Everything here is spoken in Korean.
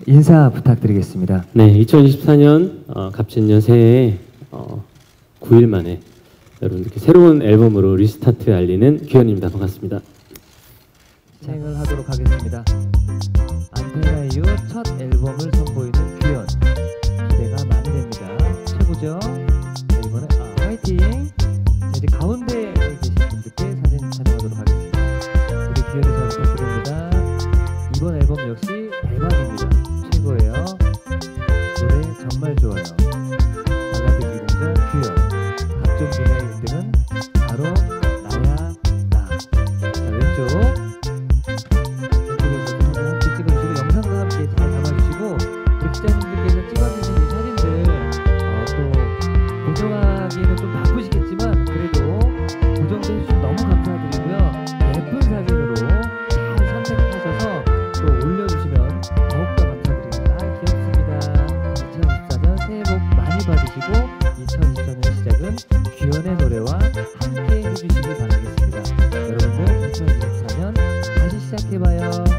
인사 부탁드리겠습니다. 네, 2024년 갑진년 새해에 9일 만에 여러분들께 새로운 앨범으로 리스타트 알리는 규현입니다. 반갑습니다. 진행을 하도록 하겠습니다. 안테나 이후 첫 앨범을 선보이는 규현, 기대가 많이 됩니다. 최고죠? 자, 이번에 화이팅! 자, 이제 가운데에 계신 분들께 사진 촬영하도록 하겠습니다. 우리 규현이 잘 부탁드립니다. 이번 앨범 역시 대박입니다. 최고예요. 노래 정말 좋아요. 발라드 기공자 규현, 각종 분야의 1등은 바로 나야 나. 자, 왼쪽에서 사진 함께 찍어주시고 영상도 함께 잘 담아주시고 우리 기자님들께서 찍어주신 이 사진들 또 보정하기에는 좀 바쁘시겠지만 그래도 보정도 해주시면 너무 감사드리고요. 예쁜 사진으로 잘 선택하셔서 또 올려주시면 더욱더 감사드립니다. 귀엽습니다. 2024년 새해 복 많이 받으시고 2024년 시작은 규현의 노래와 함께 해주시기 바라겠습니다. 여러분들 2024년 다시 시작해봐요.